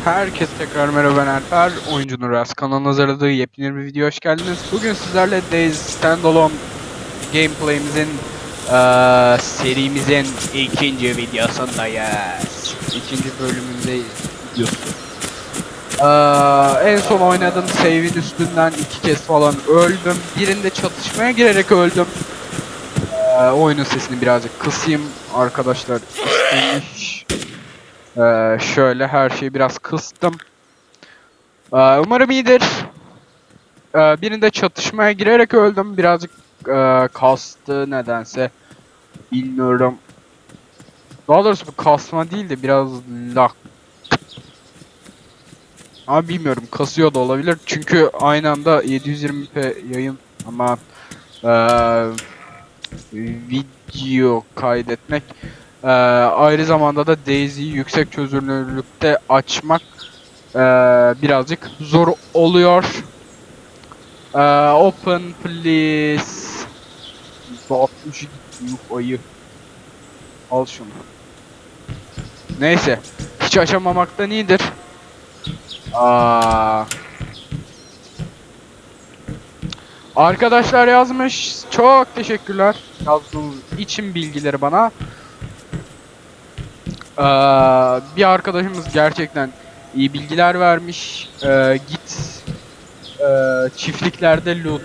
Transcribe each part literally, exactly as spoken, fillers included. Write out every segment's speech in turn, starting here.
Herkese tekrar merhaba, ben Alper. Oyuncu Nuras kanalına hazırladığı yepyeni bir video hoş geldiniz. Bugün sizlerle Days Standalone gameplay'imizin eee, serimizin ikinci videosundayız. İkinci bölümündeyiz. Videosu. Eee, en son oynadığım save'in üstünden iki kez falan öldüm. Birinde çatışmaya girerek öldüm. Eee, oyunun sesini birazcık kısayım arkadaşlar. İstemiş. Ee, şöyle her şeyi biraz kıstım. Ee, umarım iyidir. Ee, birinde çatışmaya girerek öldüm. Birazcık e, kastı nedense. Bilmiyorum. Daha doğrusu bu kasma değil de biraz lag. Ama bilmiyorum, kasıyor da olabilir. Çünkü aynı anda yedi yüz yirmi p yayın ama e, video kaydetmek, e, ayrı zamanda da Daisy'yi yüksek çözünürlükte açmak Ee, birazcık zor oluyor. Ee, open please. altmış yuh ayı. Al şunu. Neyse. Hiç açamamaktan iyidir. Aa. Arkadaşlar yazmış. Çok teşekkürler. Yazdığınız için bilgileri bana. Ee, bir arkadaşımız gerçekten iyi bilgiler vermiş. Ee, git e, çiftliklerde loot.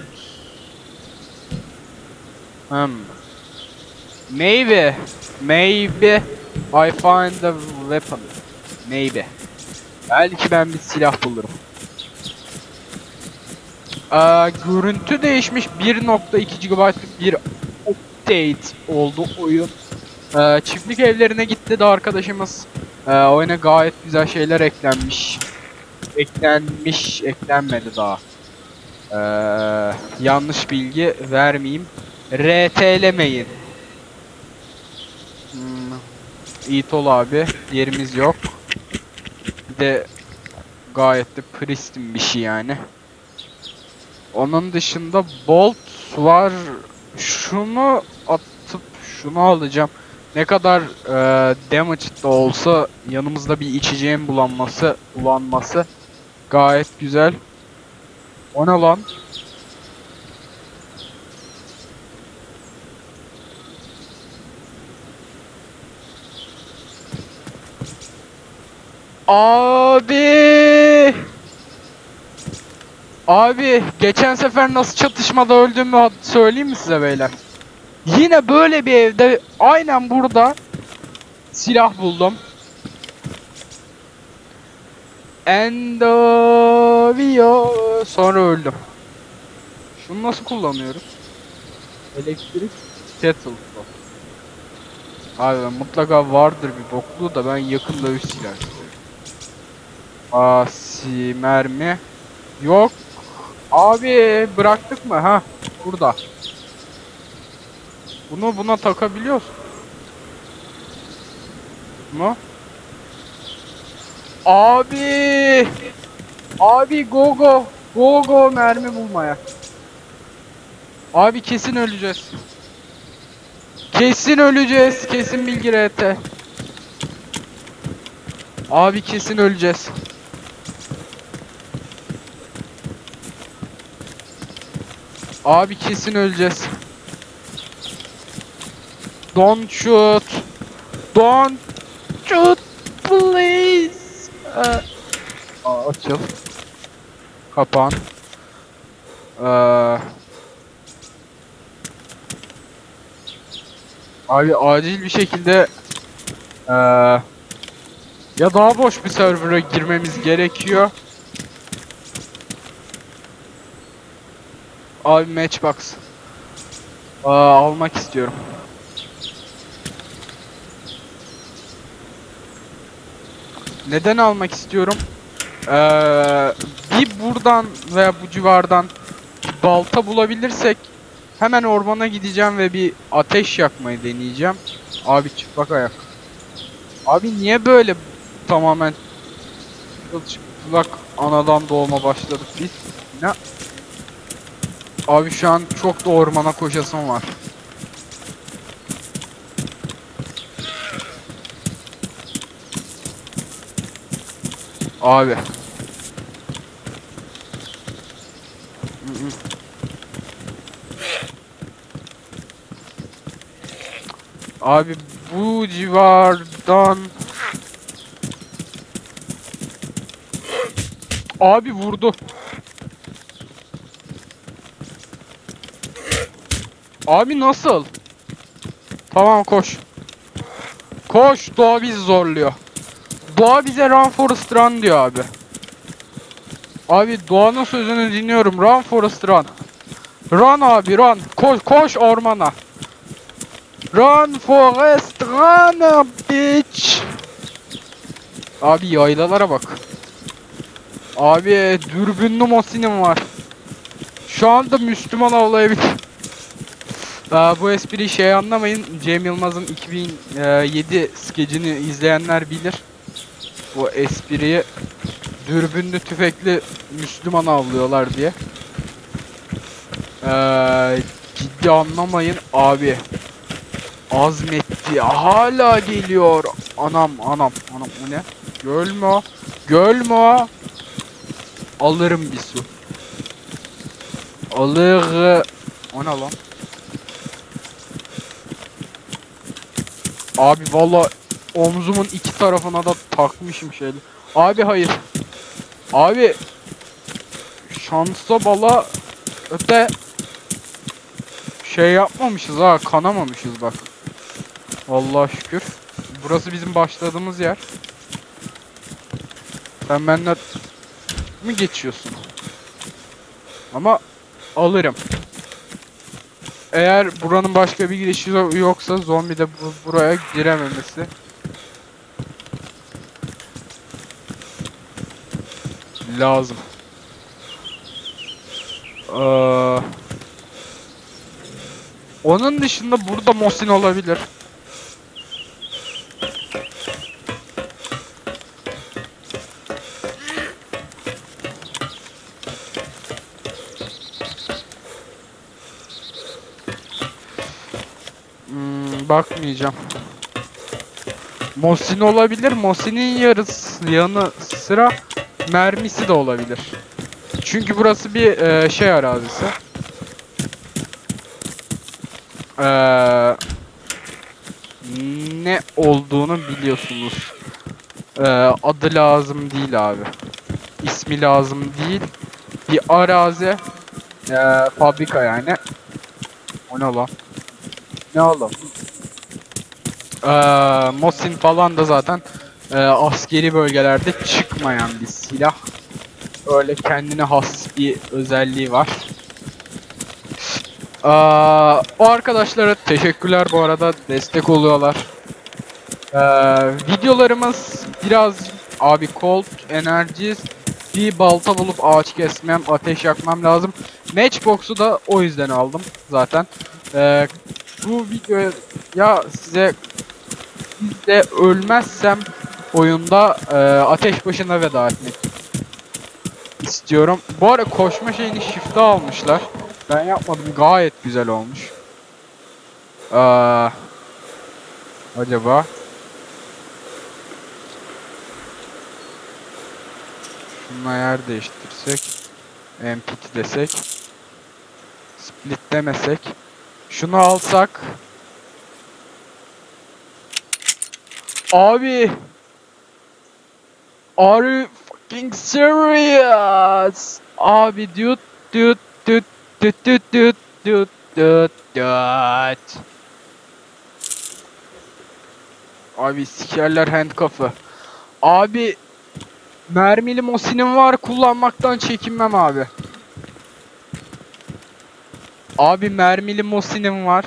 Hmm. Maybe, maybe I find a weapon. Maybe. Belki ben bir silah bulurum. Ee, görüntü değişmiş. bir nokta iki gigabaytlık bir update oldu oyun. Ee, çiftlik evlerine gitti de arkadaşımız. Ee, oyuna gayet güzel şeyler eklenmiş. Eklenmiş, eklenmedi daha. Ee, yanlış bilgi vermeyeyim. R T'lemeyin. Hmm. İtol abi, yerimiz yok. Bir de gayet de pristin bir şey yani. Onun dışında bolt var. Şunu atıp şunu alacağım. Ne kadar e, damage da olsa yanımızda bir içeceğin bulanması, bulanması gayet güzel. O ne lan? Abi! Abi geçen sefer nasıl çatışmada öldüğümü söyleyeyim mi size beyler? Yine böyle bir evde aynen burada silah buldum. Endovio, sonra öldüm. Şunu nasıl kullanıyoruz? Elektrik kettle. Abi mutlaka vardır bir boklu da ben yakın dövüş silahı istiyorum. Asi mermi yok. Abi bıraktık mı? Ha burada. Bunu buna takabiliyorsun. Mu? Abi! Abi go go! Go go mermi bulmaya. Abi kesin öleceğiz. Kesin öleceğiz. Kesin bilgi R T. Abi kesin öleceğiz. Abi kesin öleceğiz. Don't shoot. Don't shoot please. Ee, Aa, açıl. Kapan. Ee, abi acil bir şekilde ee, ya daha boş bir server'a girmemiz gerekiyor. Abi matchbox. Aa, almak istiyorum. Neden almak istiyorum? Ee, bir buradan veya bu civardan balta bulabilirsek hemen ormana gideceğim ve bir ateş yakmayı deneyeceğim. Abi çıplak ayak. Abi niye böyle tamamen çıplak anadan doğma başladık biz? Ne? Abi şu an çok da ormana koşasım var. Abi. Abi bu civardan abi vurdu. Abi nasıl? Tamam koş. Koş, doğa bizi zorluyor. Doğa bize run Forest run diyor abi. Abi doğanın sözünü dinliyorum. Run Forest run. Run abi run. Koş koş ormana. Run Forest run bitch. Abi yaylalara bak. Abi dürbünlü Mosin'im var. Şu anda Müslüman avlayabilir. Aa, bu espriyi şey anlamayın. Cem Yılmaz'ın iki bin yedi skecini izleyenler bilir. Bu espriyi dürbünlü tüfekli Müslüman avlıyorlar diye. Ee, ciddi anlamayın abi. Azmetti. Hala geliyor. Anam anam anam o ne? Göl mü o? Göl mü o? Alırım bir su. Alır. O ne lan? Abi valla omzumun iki tarafına da takmışım şeyle. Abi hayır. Abi şansa bala öte şey yapmamışız ha, kanamamışız bak. Allah'a şükür. Burası bizim başladığımız yer. Sen benden mi geçiyorsun? Ama alırım. Eğer buranın başka bir girişi yoksa zombi de bu buraya girememesi lazım. Ee, onun dışında burada Mosin olabilir. Hmm, bakmayacağım. Mosin olabilir. Mosin'in yarısı yanı sıra mermisi de olabilir. Çünkü burası bir e, şey arazisi. Ee, ne olduğunu biliyorsunuz. Ee, adı lazım değil abi. İsmi lazım değil. Bir arazi. Ee, fabrika yani. O ne lan? Ne oğlum? Ee, Mosin falan da zaten e, askeri bölgelerde çıkmayan bir silah. Öyle kendine has bir özelliği var. Ee, o arkadaşlara teşekkürler bu arada, destek oluyorlar. Ee, videolarımız biraz abi Cold Energy, bir balta bulup ağaç kesmem, ateş yakmam lazım. Matchbox'u da o yüzden aldım zaten. Ee, bu video ya size de ölmezsem oyunda e, ateş başına veda etmek istiyorum. Bu ara koşma şeyini shift'e almışlar. Ben yapmadım, gayet güzel olmuş. Ee, acaba şununla yer değiştirsek, empty desek, split demesek, şunu alsak. Abi, are you fucking serious? Abi dude dude dude dude dude dude dude dude dude. Abi sikerler handcuff'ı. Abi mermili Mosin'im var, kullanmaktan çekinmem abi. Abi mermili Mosin'im var,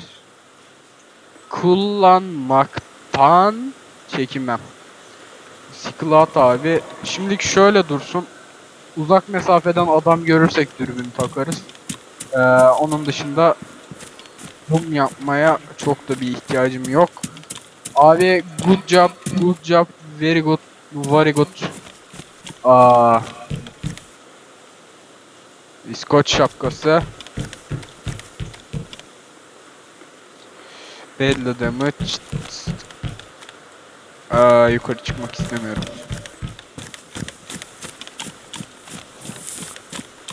kullanmaktan çekinmem. Siklat abi. Şimdilik şöyle dursun. Uzak mesafeden adam görürsek dürbün takarız. Ee, onun dışında zoom yapmaya çok da bir ihtiyacım yok. Abi good job, good job, very good, very good. Aa, İskoç şapkası. Badly damaged. Aa, yukarı çıkmak istemiyorum.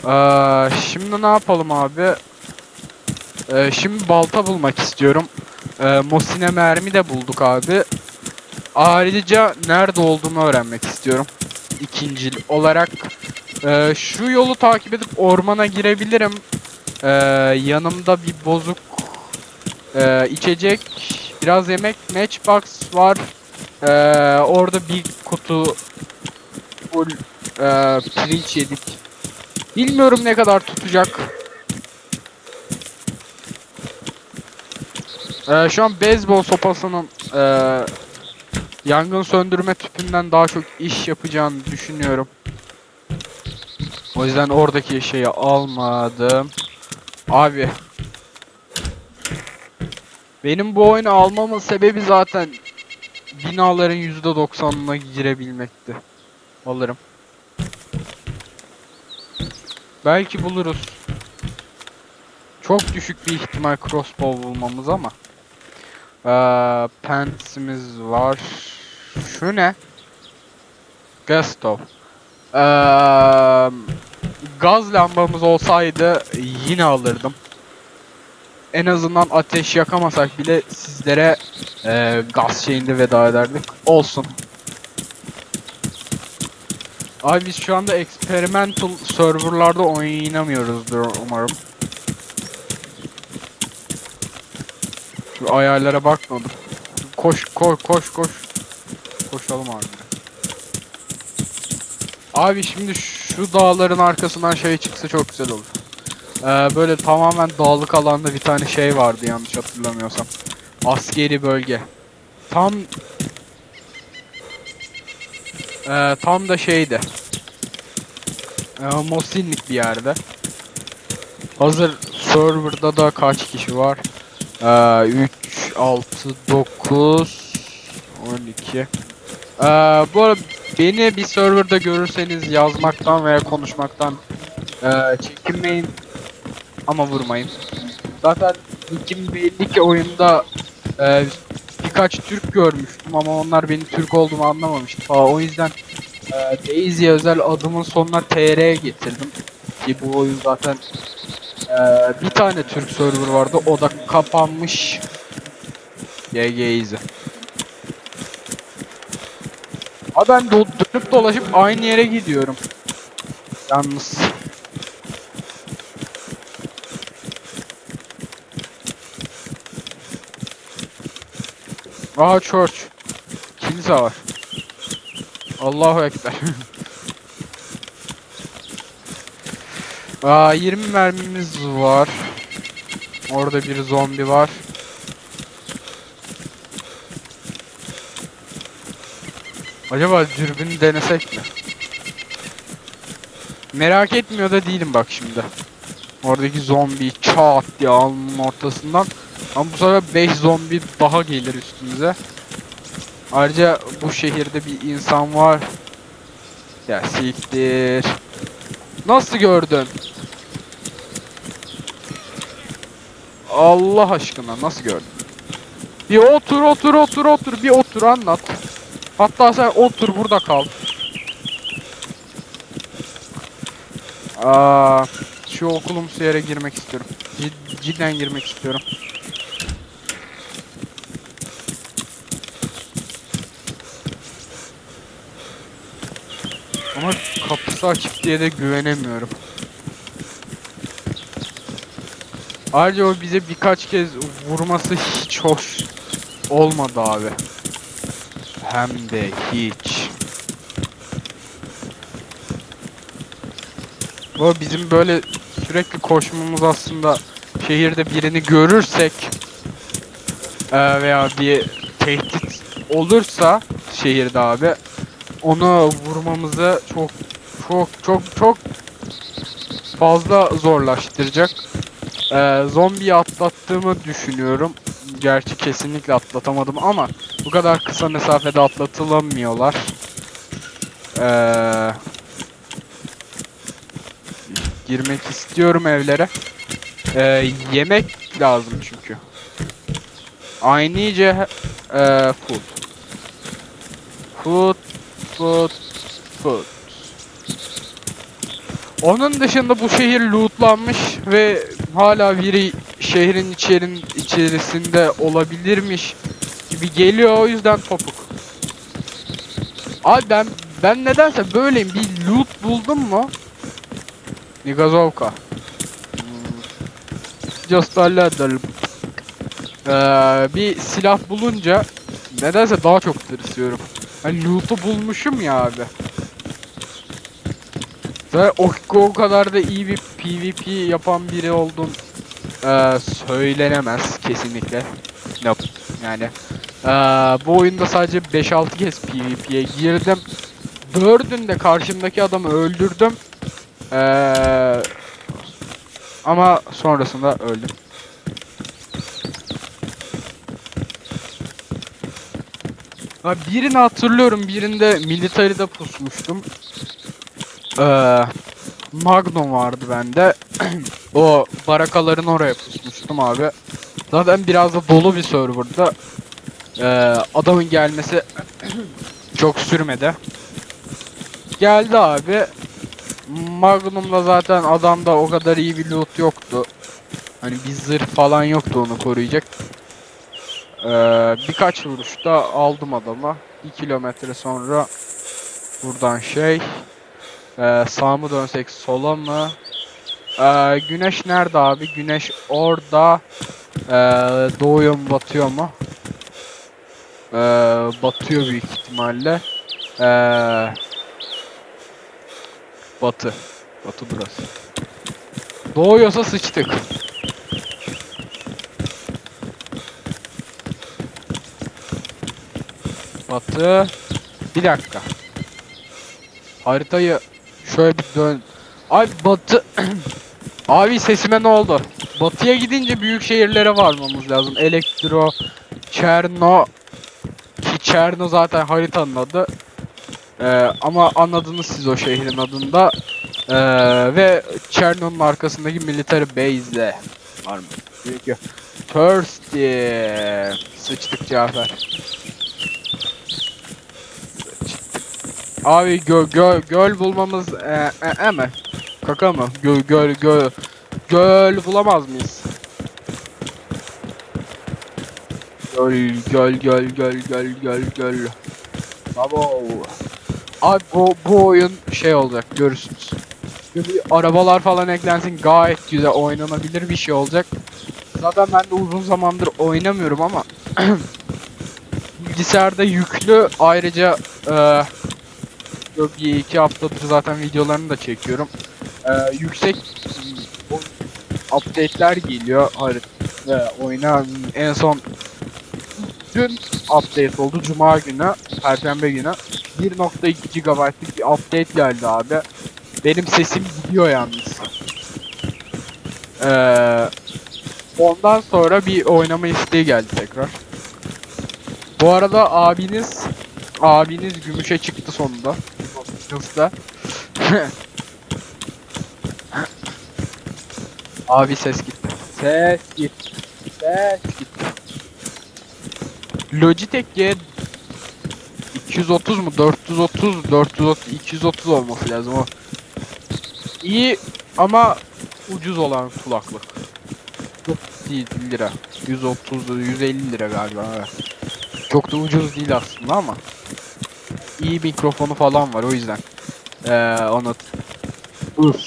Ee, şimdi ne yapalım abi? Ee, şimdi balta bulmak istiyorum. Ee, Mosin'e mermi de bulduk abi. Ayrıca nerede olduğumu öğrenmek istiyorum. İkincil olarak e, şu yolu takip edip ormana girebilirim. Ee, yanımda bir bozuk e, içecek, biraz yemek, matchbox var. Ee, orada bir kutu full e, pirinç yedik. Bilmiyorum ne kadar tutacak. Ee, şu an beyzbol sopasının e, yangın söndürme tüpünden daha çok iş yapacağını düşünüyorum. O yüzden oradaki şeyi almadım. Abi. Benim bu oyunu almamın sebebi zaten binaların yüzde doksanına girebilmekti. Alırım. Belki buluruz. Çok düşük bir ihtimal crossbow bulmamız ama. Ee, Pants'imiz var. Şu ne? Gas stove. Ee, gaz lambamız olsaydı yine alırdım. En azından ateş yakamasak bile sizlere e, gaz şeyinde veda ederdik. Olsun. Abi biz şu anda experimental serverlarda oynamıyoruzdur umarım. Şu ayarlara bakmadım. Koş koş koş koş. Koşalım abi. Abi şimdi şu dağların arkasından şey çıksa çok güzel olur. Ee, böyle tamamen dağlık alanda bir tane şey vardı yanlış hatırlamıyorsam. Askeri bölge. Tam e, tam da şeydi. E, Mosinlik bir yerde. Hazır serverda da kaç kişi var? E, üç, altı, dokuz, on iki. E, bu arada beni bir serverda görürseniz yazmaktan veya konuşmaktan e, çekinmeyin. Ama vurmayın. Zaten ilkim belli ki oyunda e, birkaç Türk görmüştüm ama onlar benim Türk olduğumu anlamamıştı falan. O yüzden e, Daisy'ye özel adımın sonuna T R getirdim. Ki bu oyun zaten e, bir tane Türk server vardı, o da kapanmış. G G Easy. Abi ben do dönüp dolaşıp aynı yere gidiyorum. Yalnız. Aha church. Kilise var. Allahu Ekber. Aa, yirmi mermimiz var. Orada bir zombi var. Acaba dürbünü denesek mi? Merak etmiyor da değilim bak şimdi. Oradaki zombi çat diye alnının ortasından. Ama bu sefer beş zombi daha gelir üstümüze. Ayrıca bu şehirde bir insan var. Ya siktir. Nasıl gördün? Allah aşkına nasıl gördün? Bir otur otur otur otur bir otur anlat. Hatta sen otur burada kal. Aa, şu okulumsu yere girmek istiyorum. Cid cidden girmek istiyorum. Ama kapısı açık diye de güvenemiyorum. Ayrıca o bize birkaç kez vurması hiç hoş olmadı abi. Hem de hiç. Bu bizim böyle sürekli koşmamız aslında şehirde birini görürsek e, veya bir tehdit olursa şehirde abi onu vurmamızı çok çok çok çok fazla zorlaştıracak. E, zombiyi atlattığımı düşünüyorum. Gerçi kesinlikle atlatamadım ama bu kadar kısa mesafede atlatılamıyorlar. Eee Girmek istiyorum evlere. Ee, yemek lazım çünkü. I need a e, food. Food, food, food. Onun dışında bu şehir lootlanmış ve hala biri şehrin içerin içerisinde olabilirmiş gibi geliyor, o yüzden topuk. Abi ben ben nedense böyleyim. Bir loot buldum mu? Nigazovka. Hmm. Just a little. Ee, bir silah bulunca nedense daha çok tırsıyorum. Hani loot'u bulmuşum ya abi. Ve o, o kadar da iyi bir PvP yapan biri oldum ee, söylenemez kesinlikle. Nope. Yani ee, bu oyunda sadece beş altı kez PvP'ye girdim. Dördünde karşımdaki adamı öldürdüm. Ee, ama sonrasında öldüm. Ha, birini hatırlıyorum. Birinde military'de pusmuştum. Ee, Magnum vardı bende. O barakaların oraya pusmuştum abi. Zaten biraz da dolu bir serverda. Ee, adamın gelmesi çok sürmedi. Geldi abi. Magnum'da zaten adamda o kadar iyi bir loot yoktu. Hani bir zırh falan yoktu onu koruyacak. Ee, birkaç vuruşta aldım adama. bir kilometre sonra buradan şey. Ee, sağa mı dönsek sola mı? Ee, güneş nerede abi? Güneş orada. Ee, doğuyor mu batıyor mu? Ee, batıyor büyük ihtimalle. Ee, batı. Batı burası. Doğuyorsa sıçtık. Batı. Bir dakika. Haritayı şöyle bir dön. Abi batı. Abi sesime ne oldu? Batıya gidince büyük şehirlere varmamız lazım. Elektro, Çerno. Ki Çerno zaten haritanın adı. Ee, ama anladınız siz o şehrin adında. Ee, ve Çerno'nun arkasındaki military base'de var mı? Çünkü Thirsty. Sıçtık Cafer. Abi gö gö göl bulmamız e, e, e mi? Kaka mı? Gö göl göl göl bulamaz mıyız? Göl göl göl göl göl göl göl. Bravo. Abi bu bu oyun şey olacak, görürsünüz. Böyle arabalar falan eklensin, gayet güzel oynanabilir bir şey olacak. Zaten ben de uzun zamandır oynamıyorum ama bilgisayarda yüklü, ayrıca e, bir iki haftadır zaten videolarını da çekiyorum. Ee, yüksek update'ler geliyor. Hayır, e, oyuna en son dün update oldu, Cuma günü, Perşembe günü. bir nokta iki gigabaytlık bir update geldi abi. Benim sesim gidiyor yalnız. Ee, ondan sonra bir oynama isteği geldi tekrar. Bu arada abiniz abiniz gümüşe çıktı sonunda. Hızla. Abi ses gitti. Ses gitti. Ses gitti. Logitech G iki yüz otuz mu? dört yüz otuz, dört yüz otuz, iki yüz otuz olması lazım o. İyi ama ucuz olan kulaklık. Çok değil lira. yüz otuz, yüz elli lira galiba. Evet. Çok da ucuz değil aslında ama iyi mikrofonu falan var, o yüzden. Ee, onu Uf.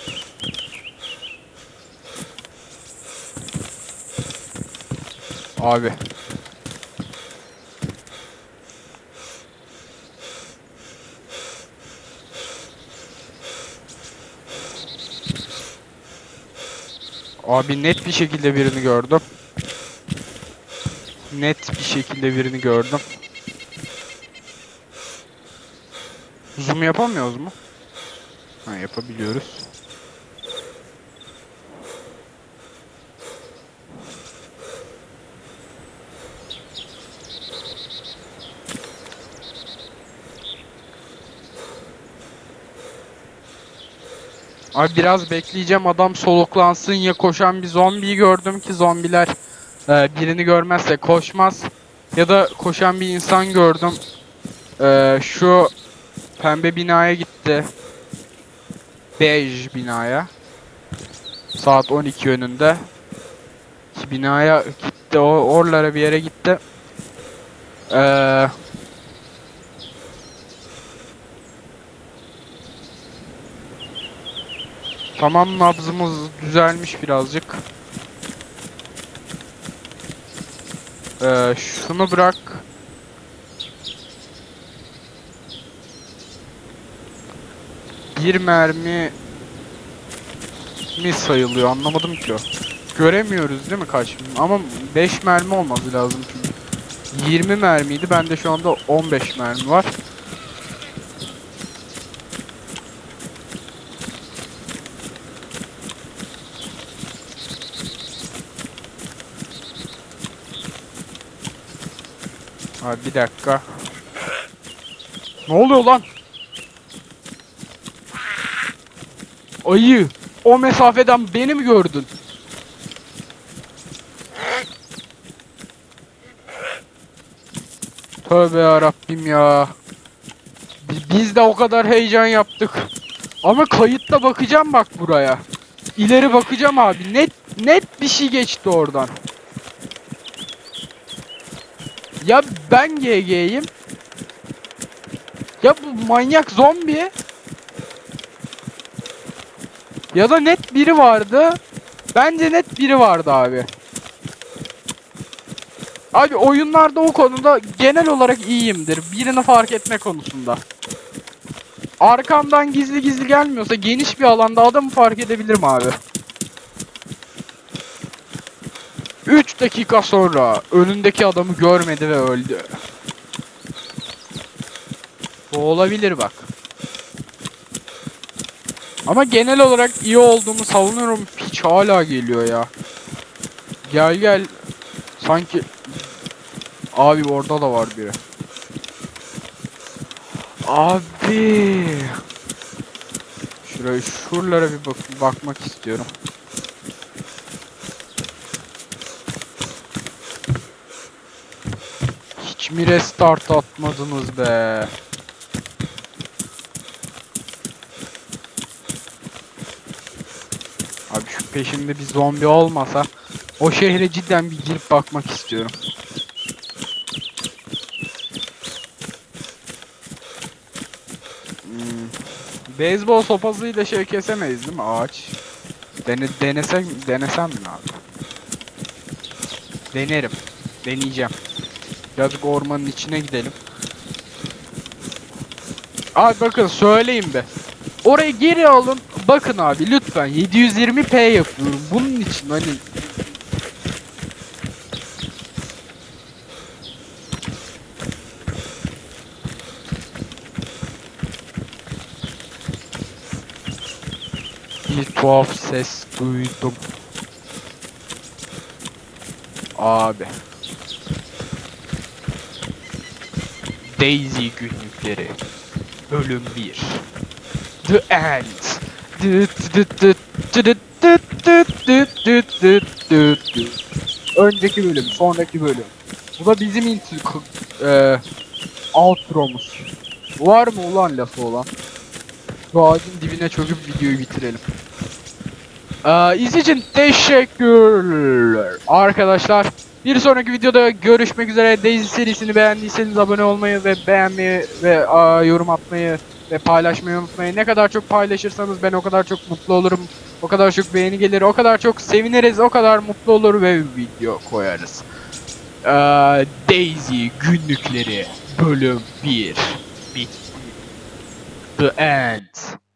Abi. Abi net bir şekilde birini gördüm. Net bir şekilde birini gördüm. Zoom yapamıyoruz mu? Ha, yapabiliyoruz. Abi biraz bekleyeceğim, adam soluklansın ya, koşan bir zombiyi gördüm ki zombiler e, birini görmezse koşmaz. Ya da koşan bir insan gördüm. E, şu pembe binaya gitti. bej binaya. Saat on iki yönünde. Ki binaya gitti, o oralara bir yere gitti. Eee Tamam, nabzımız düzelmiş birazcık. Ee, şunu bırak. Bir mermi mi sayılıyor, anlamadım ki o. Göremiyoruz değil mi kaç? Ama beş mermi olması lazım çünkü. yirmi mermiydi. Bende şu anda on beş mermi var. Abi bir dakika. Ne oluyor lan? Ayı. O mesafeden beni mi gördün? Tövbe yarabbim ya. Biz de o kadar heyecan yaptık. Ama kayıtta bakacağım bak buraya. İleri bakacağım abi. Net net bir şey geçti oradan. Ya ben G G'yim. Ya bu manyak zombi. Ya da net biri vardı. Bence net biri vardı abi. Abi oyunlarda o konuda genel olarak iyiyimdir. Birini fark etme konusunda. Arkamdan gizli gizli gelmiyorsa geniş bir alanda adamı fark edebilirim abi. üç dakika sonra önündeki adamı görmedi ve öldü. Bu olabilir bak. Ama genel olarak iyi olduğumu savunuyorum. Hiç hala geliyor ya. Gel gel. Sanki... Abi orada da var biri. Abi. Şuraya, şuralara bir bak bakmak istiyorum. Hiç mi restart atmadınız be? Abi şu peşimde bir zombi olmasa o şehre cidden bir girip bakmak istiyorum. Hmm. Beyzbol sopasıyla şey kesemeyiz değil mi, ağaç? Dene, denesem, denesem mi abi? Denerim. Deneyeceğim. Birazcık ormanın içine gidelim. Abi bakın söyleyeyim be. Orayı geri alın. Bakın abi lütfen yedi yüz yirmi p yapıyorum. Bunun için hani... Bir tuhaf ses duydum. Abi. Daisy günlükleri. Bölüm bir. The End. Önceki bölüm, sonraki bölüm. Bu da bizim intro, e, outro'muz. Var mı ulan lafı olan? Şu ağacın dibine çöküp videoyu bitirelim. Ee, izlediğiniz için teşekkürler arkadaşlar. Bir sonraki videoda görüşmek üzere. Daisy serisini beğendiyseniz abone olmayı ve beğenmeyi ve aa, yorum atmayı ve paylaşmayı unutmayın. Ne kadar çok paylaşırsanız ben o kadar çok mutlu olurum. O kadar çok beğeni gelir, o kadar çok seviniriz, o kadar mutlu olur ve video koyarız. Ee, Daisy günlükleri bölüm bir bitti. The End.